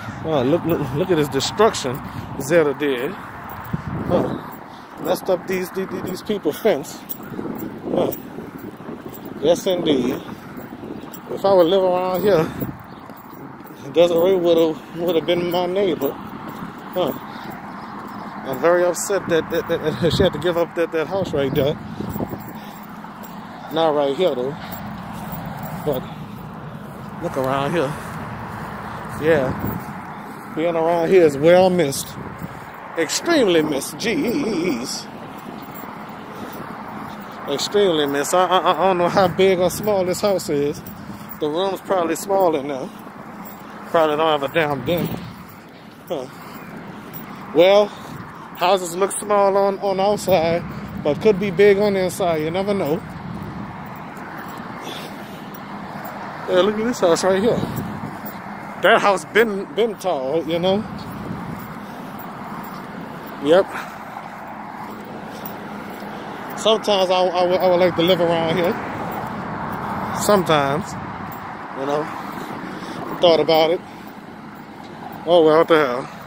Oh, look at this destruction Zelda did. Messed up these people's fence. Yes, indeed. If I would live around here, Desiree would have been my neighbor. I'm very upset that she had to give up that house right there. Not right here though. But look around here. Yeah. Being around here is well missed. Extremely missed. Jeez. Extremely missed. I don't know how big or small this house is. The room's probably small enough. Probably don't have a damn den. Well, houses look small on the outside, but could be big on the inside. You never know. Yeah, look at this house right here. That house been tall, you know. Yep. Sometimes I would like to live around here. Sometimes, you know. Thought about it. Oh well, what the hell.